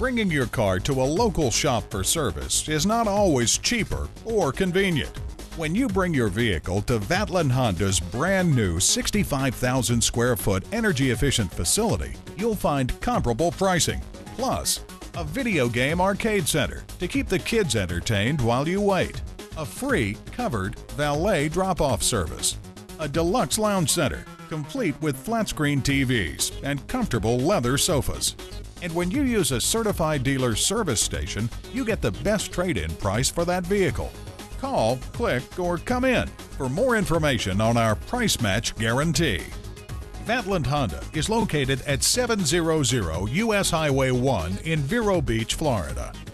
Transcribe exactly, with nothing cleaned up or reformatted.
Bringing your car to a local shop for service is not always cheaper or convenient. When you bring your vehicle to Vatland Honda's brand new sixty-five thousand square foot energy efficient facility, you'll find comparable pricing, plus a video game arcade center to keep the kids entertained while you wait, a free covered valet drop-off service, a deluxe lounge center complete with flat-screen T Vs and comfortable leather sofas. And when you use a certified dealer service station, you get the best trade-in price for that vehicle. Call, click, or come in for more information on our price match guarantee. Vatland Honda is located at seven hundred U S Highway one in Vero Beach, Florida.